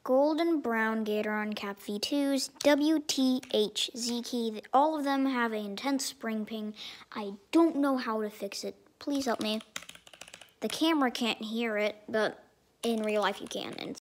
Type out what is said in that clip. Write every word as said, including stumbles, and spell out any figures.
golden brown Gatoron Cap V twos, W T H Z key. All of them have an intense spring ping. I don't know how to fix it. Please help me. The camera can't hear it, but in real life you can, and